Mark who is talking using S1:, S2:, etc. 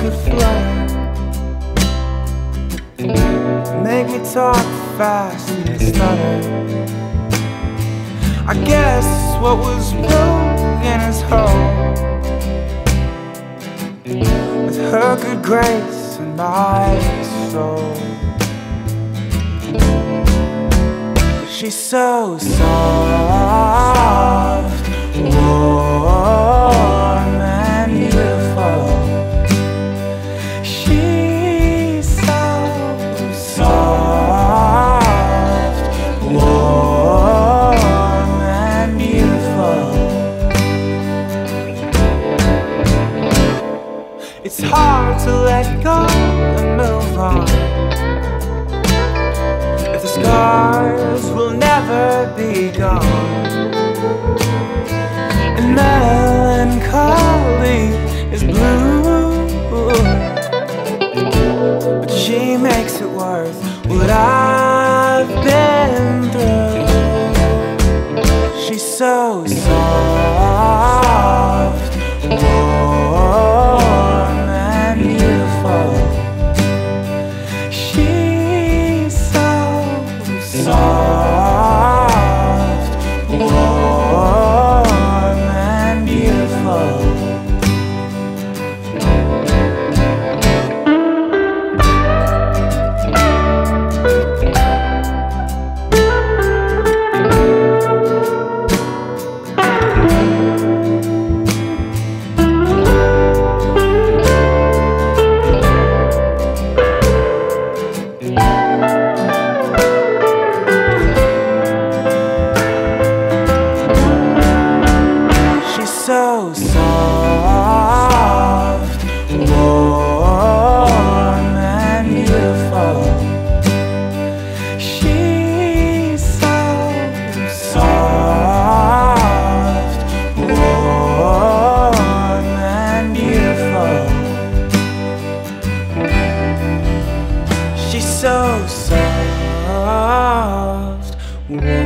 S1: could flirt, make me talk fast and stutter. I guess what was broken is whole, with her good grace and my soul. She's so soft, warm and beautiful. She's so soft, warm and beautiful. It's hard to let go and move on if the scars will never be gone. And melancholy is blue, but she makes it worth what I've been through. She's so soft, warm and beautiful. She's so soft, warm and beautiful. So soft, warm and beautiful. She's so soft, warm and beautiful. She's so soft, warm